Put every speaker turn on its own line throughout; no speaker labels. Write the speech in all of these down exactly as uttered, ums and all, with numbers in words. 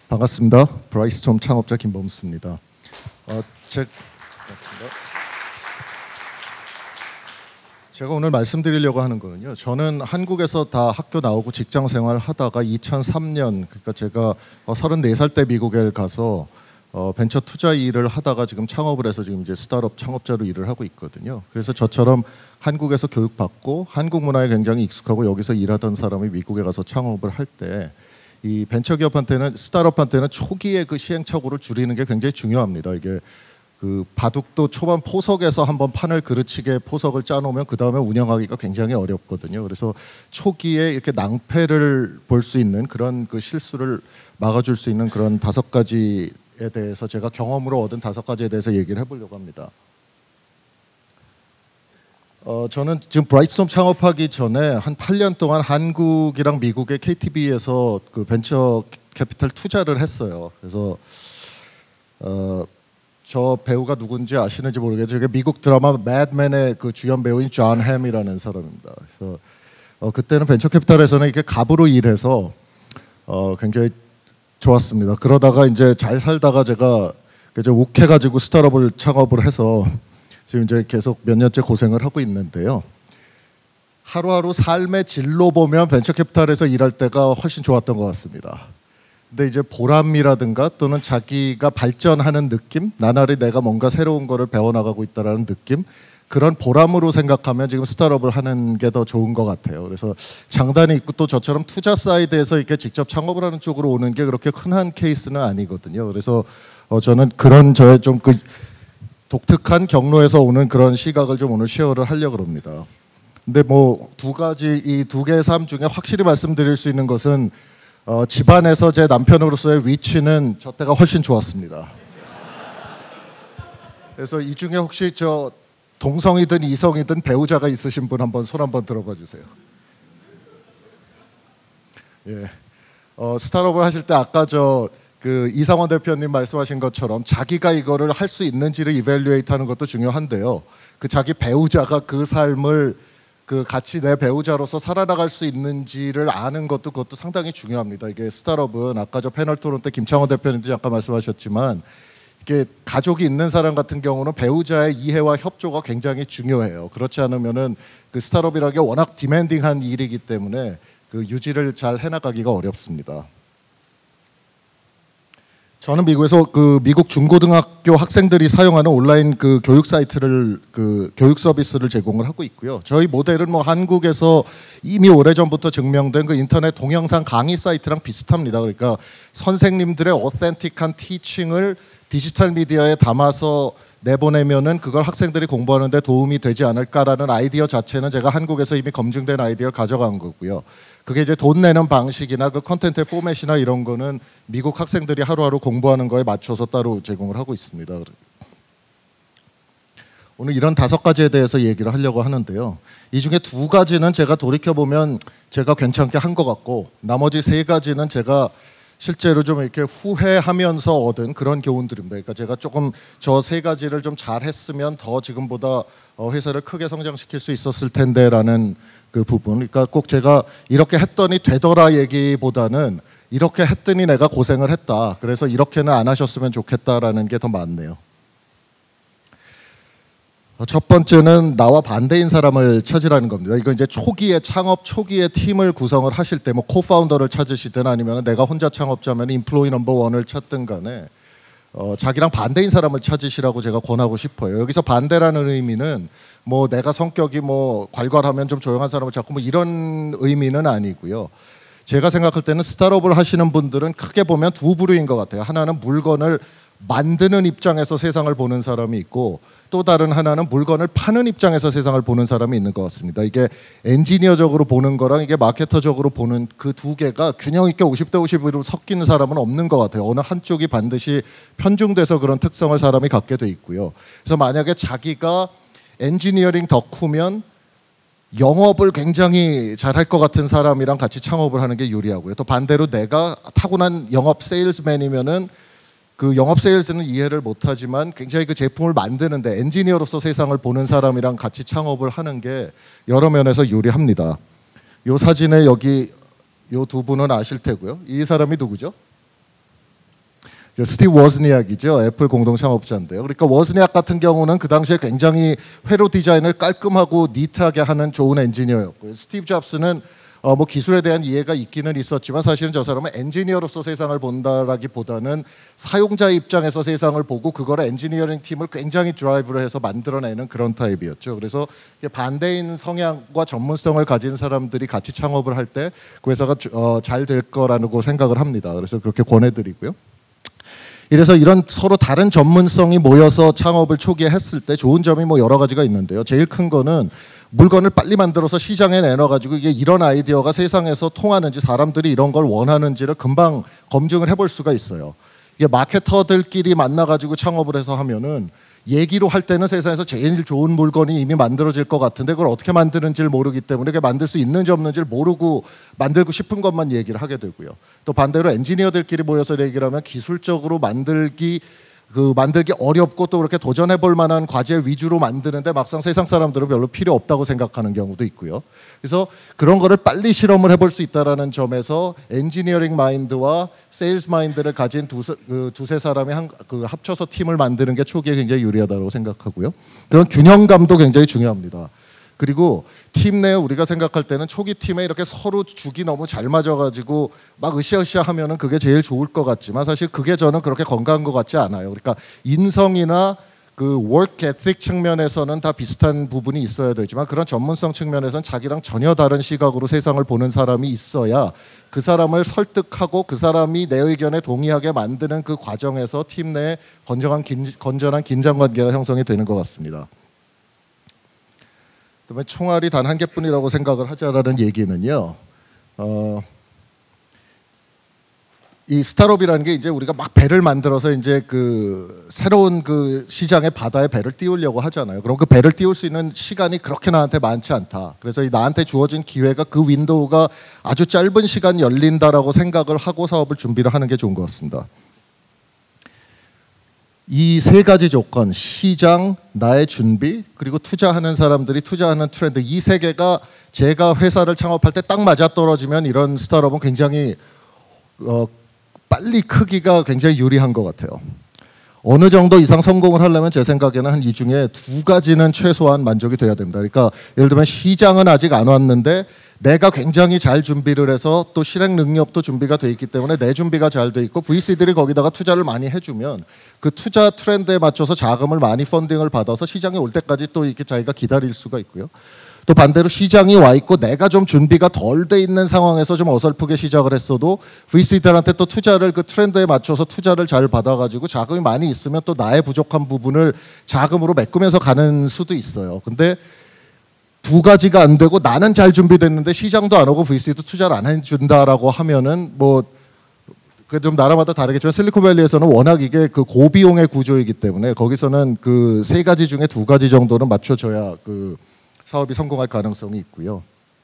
반갑습니다. 브라이스톰 창업자 김범수입니다. 어, 제, 제가 오늘 말씀드리려고 하는 거는요. 저는 한국에서 다 학교 나오고 직장 생활 하다가 이천삼 년, 그러니까 제가 서른네 살 때 미국에 가서 어, 벤처 투자 일을 하다가 지금 창업을 해서 지금 이제 스타트업 창업자로 일을 하고 있거든요. 그래서 저처럼 한국에서 교육받고 한국 문화에 굉장히 익숙하고 여기서 일하던 사람이 미국에 가서 창업을 할 때 이 벤처기업한테는 스타트업한테는 초기에 그 시행착오를 줄이는 게 굉장히 중요합니다. 이게 그 바둑도 초반 포석에서 한번 판을 그르치게 포석을 짜놓으면 그 다음에 운영하기가 굉장히 어렵거든요. 그래서 초기에 이렇게 낭패를 볼 수 있는 그런 그 실수를 막아줄 수 있는 그런 다섯 가지에 대해서 제가 경험으로 얻은 다섯 가지에 대해서 얘기를 해보려고 합니다. 어, 저는 지금 브라이트스톰 창업하기 전에 한 팔 년 동안 한국이랑 미국의 케이티비에서 그 벤처 캐피탈 투자를 했어요. 그래서 어, 저 배우가 누군지 아시는지 모르겠어요. 이게 미국 드라마 매드맨의 그 주연 배우인 존 햄이라는 사람입니다. 그래서 어, 그때는 벤처 캐피탈에서는 이게 갑으로 일해서 어, 굉장히 좋았습니다. 그러다가 이제 잘 살다가 제가 이제 욱해가지고 스타트업을 창업을 해서 지금 이제 계속 몇 년째 고생을 하고 있는데요. 하루하루 삶의 질로 보면 벤처 캐피탈에서 일할 때가 훨씬 좋았던 것 같습니다. 근데 이제 보람이라든가 또는 자기가 발전하는 느낌, 나날이 내가 뭔가 새로운 거를 배워나가고 있다라는 느낌, 그런 보람으로 생각하면 지금 스타트업을 하는 게 더 좋은 것 같아요. 그래서 장단이 있고 또 저처럼 투자 사이드에서 이렇게 직접 창업을 하는 쪽으로 오는 게 그렇게 흔한 케이스는 아니거든요. 그래서 어 저는 그런 저의 좀 그 독특한 경로에서 오는 그런 시각을 좀 오늘 쉐어를 하려고 합니다. 근데 뭐 두 가지, 이 두 개의 삶 중에 확실히 말씀드릴 수 있는 것은 어, 집안에서 제 남편으로서의 위치는 저 때가 훨씬 좋았습니다. 그래서 이 중에 혹시 저 동성이든 이성이든 배우자가 있으신 분 한번 손 한번 들어봐 주세요. 예, 어, 스타트업을 하실 때 아까 저 그 이상원 대표님 말씀하신 것처럼 자기가 이거를 할 수 있는지를 이밸류에이트하는 것도 중요한데요. 그 자기 배우자가 그 삶을 그 같이 내 배우자로서 살아나갈 수 있는지를 아는 것도 그것도 상당히 중요합니다. 이게 스타트업은 아까 저 패널 토론 때 김창원 대표님도 잠깐 말씀하셨지만 이게 가족이 있는 사람 같은 경우는 배우자의 이해와 협조가 굉장히 중요해요. 그렇지 않으면은 그 스타트업이라는 게 워낙 디맨딩한 일이기 때문에 그 유지를 잘 해나가기가 어렵습니다. 저는 미국에서 그 미국 중고등학교 학생들이 사용하는 온라인 그 교육 사이트를 그 교육 서비스를 제공을 하고 있고요. 저희 모델은 뭐 한국에서 이미 오래전부터 증명된 그 인터넷 동영상 강의 사이트랑 비슷합니다. 그러니까 선생님들의 오센틱한 티칭을 디지털 미디어에 담아서 내보내면은 그걸 학생들이 공부하는 데 도움이 되지 않을까라는 아이디어 자체는 제가 한국에서 이미 검증된 아이디어를 가져간 거고요. 그게 이제 돈 내는 방식이나 그 컨텐츠의 포맷이나 이런 거는 미국 학생들이 하루하루 공부하는 거에 맞춰서 따로 제공을 하고 있습니다. 오늘 이런 다섯 가지에 대해서 얘기를 하려고 하는데요. 이 중에 두 가지는 제가 돌이켜보면 제가 괜찮게 한 것 같고 나머지 세 가지는 제가 실제로 좀 이렇게 후회하면서 얻은 그런 교훈들입니다. 그러니까 제가 조금 저 세 가지를 좀 잘했으면 더 지금보다 회사를 크게 성장시킬 수 있었을 텐데라는 그 부분. 그러니까 꼭 제가 이렇게 했더니 되더라 얘기보다는 이렇게 했더니 내가 고생을 했다. 그래서 이렇게는 안 하셨으면 좋겠다라는 게 더 많네요. 첫 번째는 나와 반대인 사람을 찾으라는 겁니다. 이거 이제 초기에 창업 초기에 팀을 구성을 하실 때 뭐 코파운더를 찾으시든 아니면 내가 혼자 창업자면 인플로이 넘버 원을 찾든 간에 어, 자기랑 반대인 사람을 찾으시라고 제가 권하고 싶어요. 여기서 반대라는 의미는 뭐 내가 성격이 뭐 괄괄하면 좀 조용한 사람을 찾고 뭐 이런 의미는 아니고요. 제가 생각할 때는 스타트업을 하시는 분들은 크게 보면 두 부류인 것 같아요. 하나는 물건을 만드는 입장에서 세상을 보는 사람이 있고 또 다른 하나는 물건을 파는 입장에서 세상을 보는 사람이 있는 것 같습니다. 이게 엔지니어적으로 보는 거랑 이게 마케터적으로 보는 그 두 개가 균형 있게 오십 대 오십으로 섞이는 사람은 없는 것 같아요. 어느 한쪽이 반드시 편중돼서 그런 특성을 사람이 갖게 돼 있고요. 그래서 만약에 자기가 엔지니어링 덕후면 영업을 굉장히 잘할 것 같은 사람이랑 같이 창업을 하는 게 유리하고요. 또 반대로 내가 타고난 영업 세일즈맨이면은 그 영업 세일즈는 이해를 못하지만 굉장히 그 제품을 만드는데 엔지니어로서 세상을 보는 사람이랑 같이 창업을 하는 게 여러 면에서 유리합니다. 이 사진에 여기 이 두 분은 아실 테고요. 이 사람이 누구죠? 스티브 워즈니악이죠. 애플 공동 창업자인데요. 그러니까 워즈니악 같은 경우는 그 당시에 굉장히 회로 디자인을 깔끔하고 니트하게 하는 좋은 엔지니어였고요. 스티브 잡스는 어 뭐 기술에 대한 이해가 있기는 있었지만 사실은 저 사람은 엔지니어로서 세상을 본다라기보다는 사용자 입장에서 세상을 보고 그걸 엔지니어링 팀을 굉장히 드라이브를 해서 만들어내는 그런 타입이었죠. 그래서 반대인 성향과 전문성을 가진 사람들이 같이 창업을 할 때 그 회사가 어 잘 될 거라고 생각을 합니다. 그래서 그렇게 권해드리고요. 이래서 이런 서로 다른 전문성이 모여서 창업을 초기에 했을 때 좋은 점이 뭐 여러 가지가 있는데요. 제일 큰 거는 물건을 빨리 만들어서 시장에 내놔가지고 이게 이런 아이디어가 세상에서 통하는지 사람들이 이런 걸 원하는지를 금방 검증을 해볼 수가 있어요. 이게 마케터들끼리 만나가지고 창업을 해서 하면은 얘기로 할 때는 세상에서 제일 좋은 물건이 이미 만들어질 것 같은데 그걸 어떻게 만드는지를 모르기 때문에 그게 만들 수 있는지 없는지를 모르고 만들고 싶은 것만 얘기를 하게 되고요. 또 반대로 엔지니어들끼리 모여서 얘기를 하면 기술적으로 만들기 그 만들기 어렵고 또 그렇게 도전해 볼 만한 과제 위주로 만드는데 막상 세상 사람들은 별로 필요 없다고 생각하는 경우도 있고요. 그래서 그런 거를 빨리 실험을 해볼 수 있다라는 점에서 엔지니어링 마인드와 세일즈 마인드를 가진 두세, 그 두세 사람이 한, 그 합쳐서 팀을 만드는 게 초기에 굉장히 유리하다고 생각하고요. 그런 균형감도 굉장히 중요합니다. 그리고 팀 내에 우리가 생각할 때는 초기 팀에 이렇게 서로 죽이 너무 잘 맞아가지고 막 으쌰으쌰 하면은 그게 제일 좋을 것 같지만 사실 그게 저는 그렇게 건강한 것 같지 않아요. 그러니까 인성이나 그 work ethic 측면에서는 다 비슷한 부분이 있어야 되지만 그런 전문성 측면에서는 자기랑 전혀 다른 시각으로 세상을 보는 사람이 있어야 그 사람을 설득하고 그 사람이 내 의견에 동의하게 만드는 그 과정에서 팀 내에 건전한, 긴, 건전한 긴장관계가 형성이 되는 것 같습니다. 그다음에 총알이 단 한 개뿐이라고 생각을 하자라는 얘기는요. 어, 이 스타트업이라는 게 이제 우리가 막 배를 만들어서 이제 그 새로운 그 시장의 바다에 배를 띄우려고 하잖아요. 그럼 그 배를 띄울 수 있는 시간이 그렇게 나한테 많지 않다. 그래서 이 나한테 주어진 기회가 그 윈도우가 아주 짧은 시간 열린다라고 생각을 하고 사업을 준비를 하는 게 좋은 것 같습니다. 이 세 가지 조건, 시장, 나의 준비, 그리고 투자하는 사람들이 투자하는 트렌드, 이 세 개가 제가 회사를 창업할 때 딱 맞아떨어지면 이런 스타트업은 굉장히 어, 빨리 크기가 굉장히 유리한 것 같아요. 어느 정도 이상 성공을 하려면 제 생각에는 한 이 중에 두 가지는 최소한 만족이 돼야 됩니다. 그러니까 예를 들면 시장은 아직 안 왔는데 내가 굉장히 잘 준비를 해서 또 실행 능력도 준비가 돼 있기 때문에 내 준비가 잘 돼 있고 브이씨들이 거기다가 투자를 많이 해주면 그 투자 트렌드에 맞춰서 자금을 많이 펀딩을 받아서 시장이 올 때까지 또 이렇게 자기가 기다릴 수가 있고요. 또 반대로 시장이 와 있고 내가 좀 준비가 덜 돼 있는 상황에서 좀 어설프게 시작을 했어도 브이씨들한테 또 투자를 그 트렌드에 맞춰서 투자를 잘 받아가지고 자금이 많이 있으면 또 나의 부족한 부분을 자금으로 메꾸면서 가는 수도 있어요. 근데 두 가지가 안 되고 나는 잘 준비됐는데 시장도 안 오고 브이씨도 투자를 안 해준다라고 하면은 뭐 그 좀 나라마다 다르겠지만 실리콘밸리에서는 워낙 이게 그 고비용의 구조이기 때문에 거기서는 그 세 가지 중에 두 가지 정도는 맞춰줘야 그 사업이 성공할 가능성이 있고요.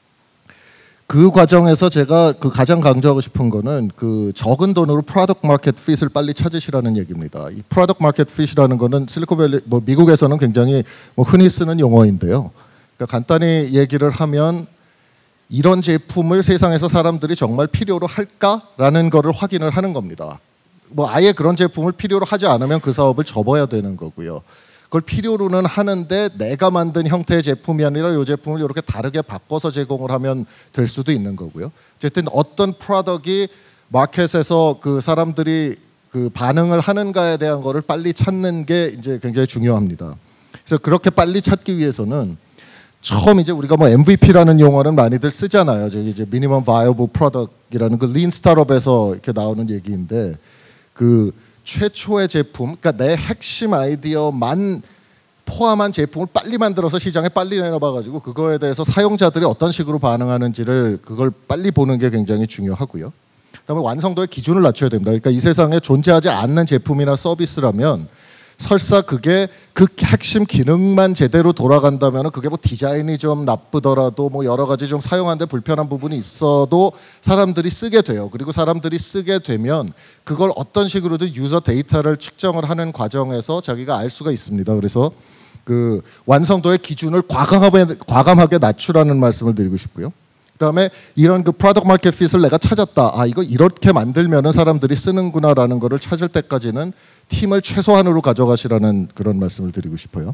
그 과정에서 제가 그 가장 강조하고 싶은 거는 그 적은 돈으로 프로덕트 마켓 핏을 빨리 찾으시라는 얘기입니다. 이 프로덕트 마켓 핏이라는 거는 실리콘밸리 뭐 미국에서는 굉장히 뭐 흔히 쓰는 용어인데요. 그러니까 간단히 얘기를 하면 이런 제품을 세상에서 사람들이 정말 필요로 할까라는 거를 확인을 하는 겁니다. 뭐 아예 그런 제품을 필요로 하지 않으면 그 사업을 접어야 되는 거고요. 그걸 필요로는 하는데 내가 만든 형태의 제품이 아니라 이 제품을 이렇게 다르게 바꿔서 제공을 하면 될 수도 있는 거고요. 어쨌든 어떤 프로덕트이 마켓에서 그 사람들이 그 반응을 하는가에 대한 거를 빨리 찾는 게 이제 굉장히 중요합니다. 그래서 그렇게 빨리 찾기 위해서는 처음 이제 우리가 뭐 엠브이피라는 용어는 많이들 쓰잖아요. 저기 이제 미니멈 바이어블 프로덕트라는 그 린 스타트업에서 이렇게 나오는 얘기인데 그 최초의 제품, 그러니까 내 핵심 아이디어만 포함한 제품을 빨리 만들어서 시장에 빨리 내놔봐가지고 그거에 대해서 사용자들이 어떤 식으로 반응하는지를 그걸 빨리 보는 게 굉장히 중요하고요. 그다음에 완성도의 기준을 낮춰야 됩니다. 그러니까 이 세상에 존재하지 않는 제품이나 서비스라면 설사 그게 그 핵심 기능만 제대로 돌아간다면 그게 뭐 디자인이 좀 나쁘더라도 뭐 여러 가지 좀 사용하는데 불편한 부분이 있어도 사람들이 쓰게 돼요. 그리고 사람들이 쓰게 되면 그걸 어떤 식으로든 유저 데이터를 측정을 하는 과정에서 자기가 알 수가 있습니다. 그래서 그 완성도의 기준을 과감하게, 과감하게 낮추라는 말씀을 드리고 싶고요. 그다음에 이런 그 프로덕트 마켓 핏을 내가 찾았다. 아 이거 이렇게 만들면은 사람들이 쓰는구나라는 거를 찾을 때까지는 팀을 최소한으로 가져가시라는 그런 말씀을 드리고 싶어요.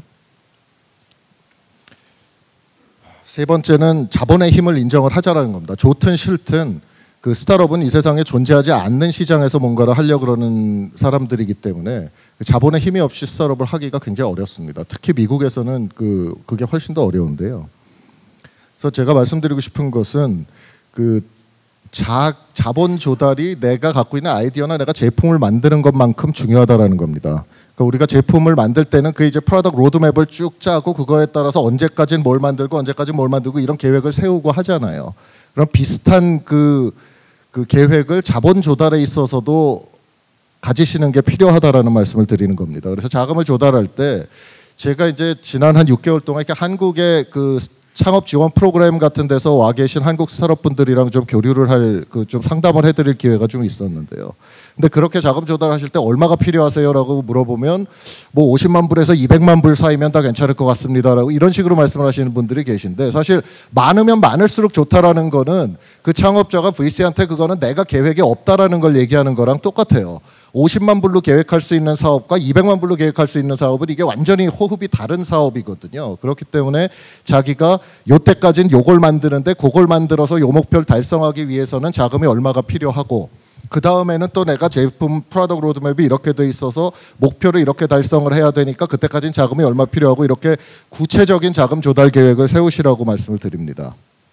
세 번째는 자본의 힘을 인정을 하자라는 겁니다. 좋든 싫든 그 스타트업은 이 세상에 존재하지 않는 시장에서 뭔가를 하려고 그러는 사람들이기 때문에 그 자본의 힘이 없이 스타트업을 하기가 굉장히 어렵습니다. 특히 미국에서는 그 그게 훨씬 더 어려운데요. 그래서 제가 말씀드리고 싶은 것은 그 자, 자본 조달이 내가 갖고 있는 아이디어나 내가 제품을 만드는 것만큼 중요하다라는 겁니다. 그러니까 우리가 제품을 만들 때는 그 이제 프로덕트 로드맵을 쭉 짜고 그거에 따라서 언제까지는 뭘 만들고 언제까지는 뭘 만들고 이런 계획을 세우고 하잖아요. 그런 비슷한 그, 그 계획을 자본 조달에 있어서도 가지시는 게 필요하다라는 말씀을 드리는 겁니다. 그래서 자금을 조달할 때 제가 이제 지난 한 육 개월 동안 이렇게 한국의 그 창업 지원 프로그램 같은 데서 와 계신 한국 스타트업 분들이랑 좀 교류를 할 그 좀 상담을 해드릴 기회가 좀 있었는데요. 근데 그렇게 자금 조달하실 때 얼마가 필요하세요라고 물어보면 뭐 오십만 불에서 이백만 불 사이면 다 괜찮을 것 같습니다라고 이런 식으로 말씀을 하시는 분들이 계신데 사실 많으면 많을수록 좋다라는 거는 그 창업자가 브이씨한테 그거는 내가 계획이 없다라는 걸 얘기하는 거랑 똑같아요. 오십만 불로 계획할 수 있는 사업과 이백만 불로 계획할 수 있는 사업은 이게 완전히 호흡이 다른 사업이거든요. 그렇기 때문에 자기가 요때까지는 요걸 만드는데 그걸 만들어서 요 목표를 달성하기 위해서는 자금이 얼마가 필요하고 그 다음에는 또 내가 제품 프로덕트 로드맵이 이렇게 돼 있어서 목표를 이렇게 달성을 해야 되니까 그때까지는 자금이 얼마 필요하고 이렇게 구체적인 자금 조달 계획을 세우시라고 말씀을 드립니다.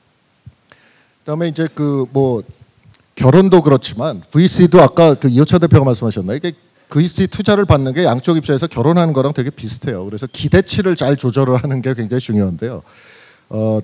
그다음에 이제 그 뭐 결혼도 그렇지만 브이씨도 아까 그 이호찬 대표가 말씀하셨나요? 이게 브이씨 투자를 받는 게 양쪽 입장에서 결혼하는 거랑 되게 비슷해요. 그래서 기대치를 잘 조절을 하는 게 굉장히 중요한데요. 어,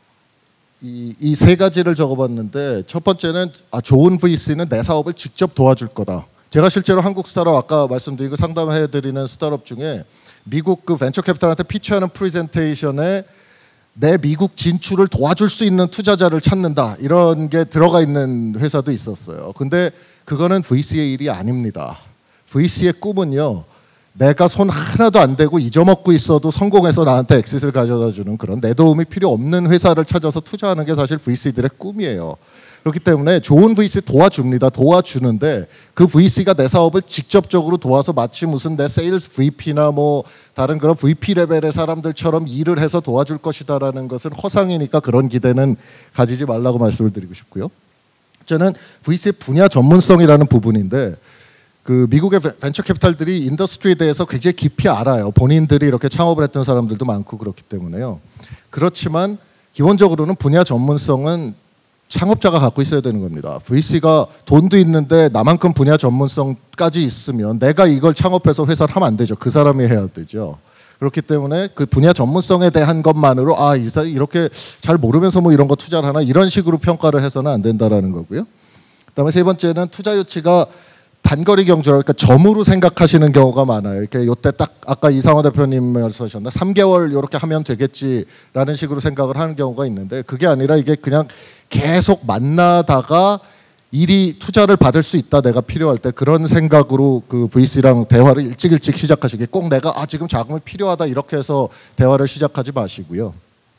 이, 이 세 가지를 적어봤는데 첫 번째는 아, 좋은 브이씨는 내 사업을 직접 도와줄 거다. 제가 실제로 한국 스타트업 아까 말씀드리고 상담해드리는 스타트업 중에 미국 그 벤처 캐피탈한테 피치하는 프레젠테이션에 내 미국 진출을 도와줄 수 있는 투자자를 찾는다 이런 게 들어가 있는 회사도 있었어요. 근데 그거는 브이씨의 일이 아닙니다. 브이씨의 꿈은요. 내가 손 하나도 안 대고 잊어먹고 있어도 성공해서 나한테 엑싯을 가져다 주는 그런 내 도움이 필요 없는 회사를 찾아서 투자하는 게 사실 브이씨들의 꿈이에요. 그렇기 때문에 좋은 브이씨 도와줍니다. 도와주는데 그 브이씨가 내 사업을 직접적으로 도와서 마치 무슨 내 세일즈 브이피나 뭐 다른 그런 브이피 레벨의 사람들처럼 일을 해서 도와줄 것이다라는 것은 허상이니까 그런 기대는 가지지 말라고 말씀을 드리고 싶고요. 저는 브이씨의 분야 전문성이라는 부분인데 그 미국의 벤처 캐피탈들이 인더스트리에 대해서 굉장히 깊이 알아요. 본인들이 이렇게 창업을 했던 사람들도 많고 그렇기 때문에요. 그렇지만 기본적으로는 분야 전문성은 창업자가 갖고 있어야 되는 겁니다. 브이씨가 돈도 있는데 나만큼 분야 전문성까지 있으면 내가 이걸 창업해서 회사를 하면 안 되죠. 그 사람이 해야 되죠. 그렇기 때문에 그 분야 전문성에 대한 것만으로 아, 이 사람이 이렇게 잘 모르면서 뭐 이런 거 투자를 하나 이런 식으로 평가를 해서는 안 된다라는 거고요. 그다음에 세 번째는 투자 유치가 단거리 경주라 그러니까 점으로 생각하시는 경우가 많아요. 이렇게 요때 딱 아까 이상호 대표님 말씀하셨나 삼 개월 이렇게 하면 되겠지라는 식으로 생각을 하는 경우가 있는데 그게 아니라 이게 그냥 계속 만나다가 일이 투자를 받을 수 있다 내가 필요할 때 그런 생각으로 그 브이씨랑 대화를 일찍 일찍 시작하시게 꼭 내가 아 지금 자금이 필요하다 이렇게 해서 대화를 시작하지 마시고요.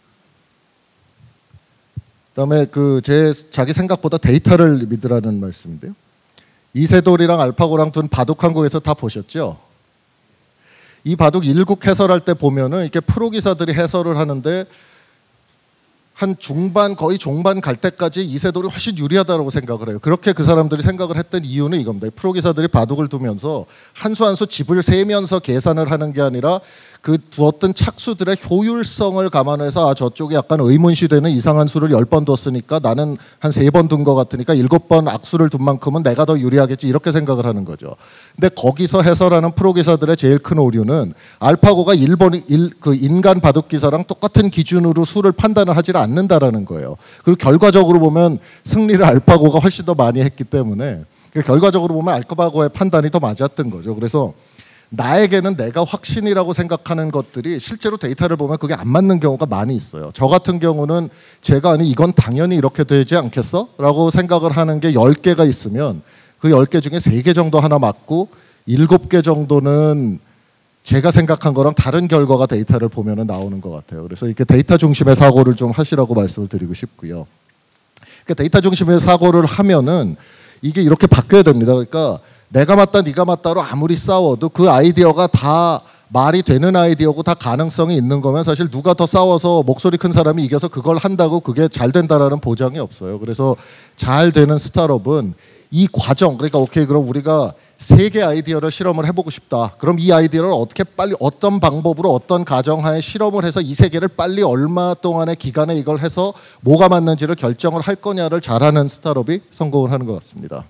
그다음에 그 제 자기 생각보다 데이터를 믿으라는 말씀인데요. 이세돌이랑 알파고랑 둔 바둑 한국에서 다 보셨죠? 이 바둑 일국 해설할 때 보면은 이렇게 프로 기사들이 해설을 하는데 한 중반 거의 종반 갈 때까지 이세돌이 훨씬 유리하다고 생각을 해요. 그렇게 그 사람들이 생각을 했던 이유는 이겁니다. 프로 기사들이 바둑을 두면서 한 수 한 수 집을 세면서 계산을 하는 게 아니라 그 두었던 착수들의 효율성을 감안해서 아, 저쪽에 약간 의문시되는 이상한 수를 열 번 뒀으니까 나는 한 세 번 둔 것 같으니까 일곱 번 악수를 둔 만큼은 내가 더 유리하겠지 이렇게 생각을 하는 거죠. 근데 거기서 해설하는 프로 기사들의 제일 큰 오류는 알파고가 일본 일, 그 인간 바둑 기사랑 똑같은 기준으로 수를 판단을 하지 않는다라는 거예요. 그리고 결과적으로 보면 승리를 알파고가 훨씬 더 많이 했기 때문에 결과적으로 보면 알파고의 판단이 더 맞았던 거죠. 그래서 나에게는 내가 확신이라고 생각하는 것들이 실제로 데이터를 보면 그게 안 맞는 경우가 많이 있어요. 저 같은 경우는 제가 아니 이건 당연히 이렇게 되지 않겠어? 라고 생각을 하는 게 열 개가 있으면 그 열 개 중에 세 개 정도 하나 맞고 일곱 개 정도는 제가 생각한 거랑 다른 결과가 데이터를 보면 나오는 것 같아요. 그래서 이렇게 데이터 중심의 사고를 좀 하시라고 말씀을 드리고 싶고요. 그러니까 데이터 중심의 사고를 하면은 이게 이렇게 바뀌어야 됩니다. 그러니까 내가 맞다 네가 맞다로 아무리 싸워도 그 아이디어가 다 말이 되는 아이디어고 다 가능성이 있는 거면 사실 누가 더 싸워서 목소리 큰 사람이 이겨서 그걸 한다고 그게 잘 된다라는 보장이 없어요. 그래서 잘 되는 스타트업은 이 과정, 그러니까 오케이 그럼 우리가 세 개 아이디어를 실험을 해보고 싶다. 그럼 이 아이디어를 어떻게 빨리 어떤 방법으로 어떤 가정하에 실험을 해서 이 세 개를 빨리 얼마 동안의 기간에 이걸 해서 뭐가 맞는지를 결정을 할 거냐를 잘하는 스타트업이 성공을 하는 것 같습니다.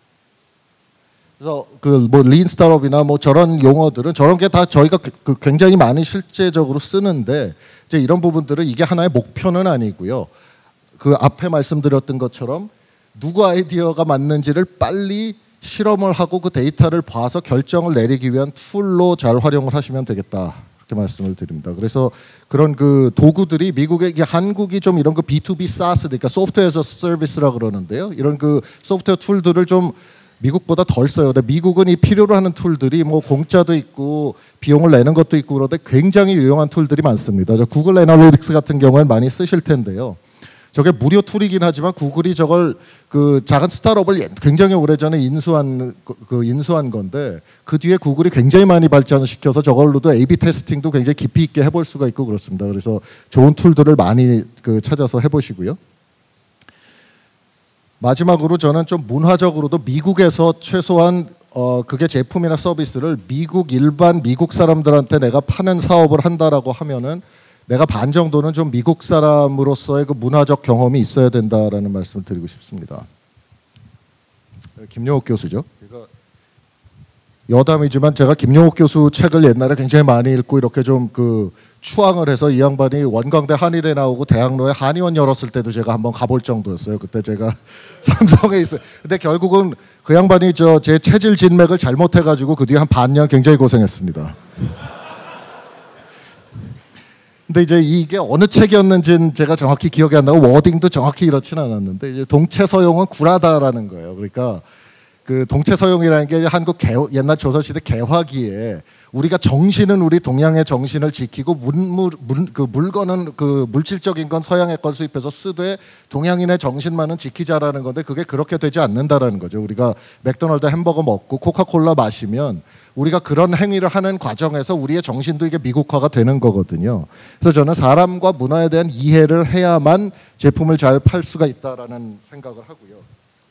그래서 그 뭐 린 스타트업이나 뭐 저런 용어들은 저런 게 다 저희가 그 굉장히 많이 실제적으로 쓰는데 이제 이런 부분들은 이게 하나의 목표는 아니고요. 그 앞에 말씀드렸던 것처럼 누구 아이디어가 맞는지를 빨리 실험을 하고 그 데이터를 봐서 결정을 내리기 위한 툴로 잘 활용을 하시면 되겠다. 이렇게 말씀을 드립니다. 그래서 그런 그 도구들이 미국에 이게 한국이 좀 이런 그 비투비 사스 그러니까 소프트웨어 에서 서비스라 그러는데요. 이런 그 소프트웨어 툴들을 좀 미국보다 덜 써요. 근데 미국은 이 필요로 하는 툴들이 뭐 공짜도 있고 비용을 내는 것도 있고 그런데 굉장히 유용한 툴들이 많습니다. 저 구글 애널리틱스 같은 경우는 많이 쓰실 텐데요. 저게 무료 툴이긴 하지만 구글이 저걸 그 작은 스타트업을 굉장히 오래전에 인수한 그 인수한 건데 그 뒤에 구글이 굉장히 많이 발전을 시켜서 저걸로도 에이비 테스팅도 굉장히 깊이 있게 해볼 수가 있고 그렇습니다. 그래서 좋은 툴들을 많이 그 찾아서 해보시고요. 마지막으로 저는 좀 문화적으로도 미국에서 최소한 어 그게 제품이나 서비스를 미국 일반 미국 사람들한테 내가 파는 사업을 한다라고 하면은 내가 반 정도는 좀 미국 사람으로서의 그 문화적 경험이 있어야 된다라는 말씀을 드리고 싶습니다. 김용옥 교수죠. 여담이지만 제가 김용옥 교수 책을 옛날에 굉장히 많이 읽고 이렇게 좀 그 추앙을 해서 이 양반이 원광대 한의대 나오고 대학로에 한의원 열었을 때도 제가 한번 가볼 정도였어요. 그때 제가 삼성에 있어요. 근데 결국은 그 양반이 저 제 체질 진맥을 잘못해가지고 그 뒤에 한 반년 굉장히 고생했습니다. 근데 이제 이게 어느 책이었는지는 제가 정확히 기억이 안 나고 워딩도 정확히 이렇지는 않았는데 이제 동체서용은 굴하다라는 거예요. 그러니까 그 동체서용이라는 게 한국 개, 옛날 조선시대 개화기에 우리가 정신은 우리 동양의 정신을 지키고 문물, 문, 그 물건은 그 물질적인 건 서양의 걸 수입해서 쓰되 동양인의 정신만은 지키자라는 건데 그게 그렇게 되지 않는다라는 거죠. 우리가 맥도날드 햄버거 먹고 코카콜라 마시면 우리가 그런 행위를 하는 과정에서 우리의 정신도 이게 미국화가 되는 거거든요. 그래서 저는 사람과 문화에 대한 이해를 해야만 제품을 잘 팔 수가 있다라는 생각을 하고요.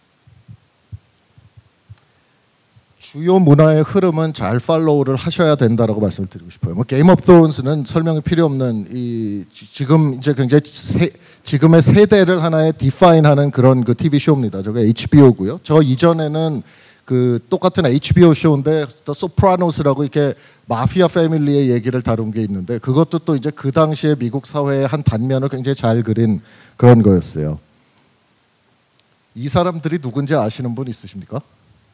주요 문화의 흐름은 잘 팔로우를 하셔야 된다라고 말씀을 드리고 싶어요. 뭐 게임 오브 스론스는 설명이 필요 없는 이 지금 이제 굉장히 세, 지금의 세대를 하나의 디파인하는 그런 그 티비 쇼입니다. 저게 에이치비오고요. 저 이전에는 그 똑같은 에이치비오 쇼인데 더 소프라노스라고 이렇게 마피아 패밀리의 얘기를 다룬 게 있는데 그것도 또 이제 그 당시에 미국 사회의 한 단면을 굉장히 잘 그린 그런 거였어요. 이 사람들이 누군지 아시는 분 있으십니까?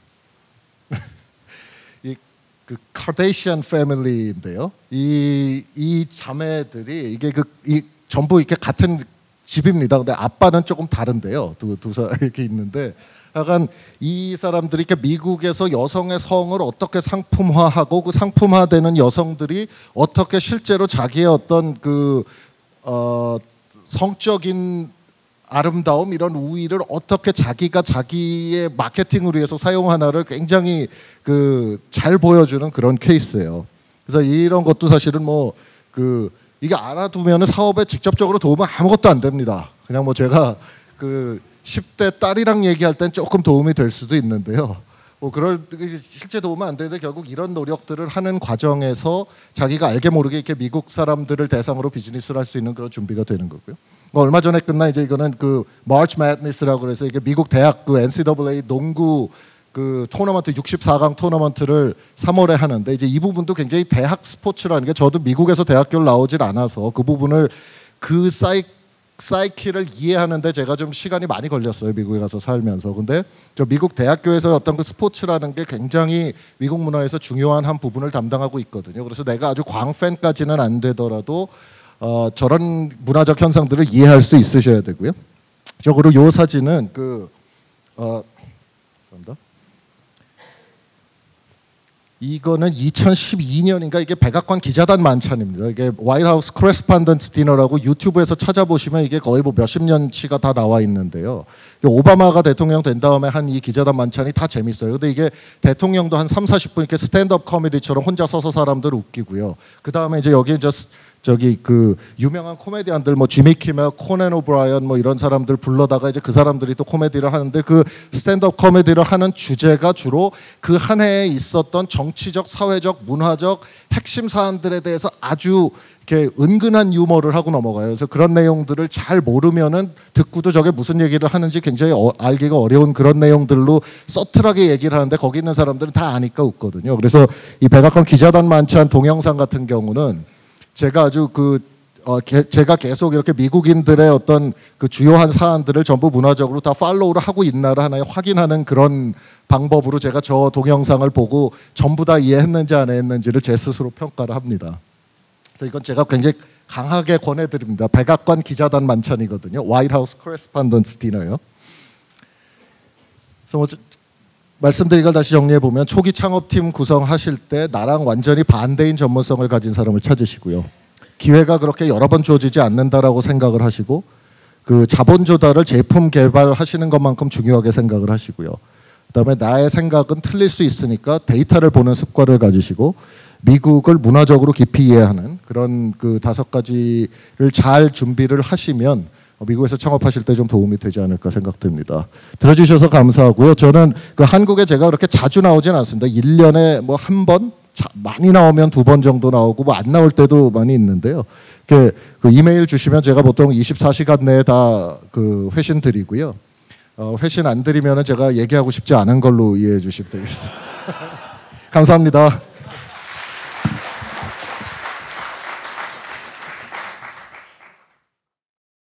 이 그 카데이션 패밀리인데요. 이 이 자매들이 이게 그 이 전부 이렇게 같은 집입니다. 근데 아빠는 조금 다른데요. 두 두 사람 이렇게 있는데 약간 이 사람들이 이렇게 미국에서 여성의 성을 어떻게 상품화하고 그 상품화되는 여성들이 어떻게 실제로 자기의 어떤 그 어 성적인 아름다움 이런 우위를 어떻게 자기가 자기의 마케팅을 위해서 사용하나를 굉장히 그 잘 보여주는 그런 케이스예요. 그래서 이런 것도 사실은 뭐 그 이게 알아두면은 사업에 직접적으로 도움은 아무것도 안 됩니다. 그냥 뭐 제가 그 십 대 딸이랑 얘기할 땐 조금 도움이 될 수도 있는데요. 뭐 그럴 실제 도움은 안 되는데 결국 이런 노력들을 하는 과정에서 자기가 알게 모르게 이렇게 미국 사람들을 대상으로 비즈니스를 할 수 있는 그런 준비가 되는 거고요. 뭐 얼마 전에 끝난 이제 이거는 그 마치 매드니스라고 그래서 이게 미국 대학 그 엔씨에이에이 농구 그 토너먼트 육십사 강 토너먼트를 삼월에 하는데 이제 이 부분도 굉장히 대학 스포츠라는 게 저도 미국에서 대학교를 나오질 않아서 그 부분을 그 사이 사이키를 이해하는데 제가 좀 시간이 많이 걸렸어요. 미국에 가서 살면서. 근데 저 미국 대학교에서 어떤 그 스포츠라는 게 굉장히 미국 문화에서 중요한 한 부분을 담당하고 있거든요. 그래서 내가 아주 광팬까지는 안 되더라도 어, 저런 문화적 현상들을 이해할 수 있으셔야 되고요. 적으로 요 사진은 그 어, 죄송합니다. 이거는 이천십이 년인가 이게 백악관 기자단 만찬입니다. 이게 화이트하우스 코레스판던트 디너라고 유튜브에서 찾아보시면 이게 거의 뭐 몇십 년치가 다 나와 있는데요. 오바마가 대통령 된 다음에 한 이 기자단 만찬이 다 재밌어요. 근데 이게 대통령도 한 삼사십 분 이렇게 스탠드업 코미디처럼 혼자 서서 사람들 웃기고요. 그 다음에 이제 여기 이제 저기 그 유명한 코미디언들 뭐 지미 키멜, 코난 오브라이언 뭐 이런 사람들 불러다가 이제 그 사람들이 또 코미디를 하는데 그 스탠드업 코미디를 하는 주제가 주로 그 한 해에 있었던 정치적, 사회적, 문화적 핵심 사안들에 대해서 아주 이렇게 은근한 유머를 하고 넘어가요. 그래서 그런 내용들을 잘 모르면은 듣고도 저게 무슨 얘기를 하는지 굉장히 어, 알기가 어려운 그런 내용들로 서툴하게 얘기를 하는데 거기 있는 사람들은 다 아니까 웃거든요. 그래서 이 백악관 기자단 만찬 동영상 같은 경우는 제가 아주 그 어, 게, 제가 계속 이렇게 미국인들의 어떤 그 주요한 사안들을 전부 문화적으로 다 팔로우를 하고 있나를 하나의 확인하는 그런 방법으로 제가 저 동영상을 보고 전부 다 이해했는지 안 했는지를 제 스스로 평가를 합니다. 그래서 이건 제가 굉장히 강하게 권해드립니다. 백악관 기자단 만찬이거든요. 화이트하우스 코레스판던트 디너요. 그래서 뭐 말씀드린 걸 다시 정리해 보면 초기 창업팀 구성하실 때 나랑 완전히 반대인 전문성을 가진 사람을 찾으시고요. 기회가 그렇게 여러 번 주어지지 않는다라고 생각을 하시고 그 자본 조달을 제품 개발하시는 것만큼 중요하게 생각을 하시고요. 그다음에 나의 생각은 틀릴 수 있으니까 데이터를 보는 습관을 가지시고 미국을 문화적으로 깊이 이해하는 그런 그 다섯 가지를 잘 준비를 하시면 미국에서 창업하실 때 좀 도움이 되지 않을까 생각됩니다. 들어주셔서 감사하고요. 저는 그 한국에 제가 그렇게 자주 나오진 않습니다. 일 년에 뭐 한 번, 많이 나오면 두 번 정도 나오고 뭐 안 나올 때도 많이 있는데요. 그, 그 이메일 주시면 제가 보통 이십사 시간 내에 다 그 회신 드리고요. 어, 회신 안 드리면 제가 얘기하고 싶지 않은 걸로 이해해 주시면 되겠습니다. 감사합니다.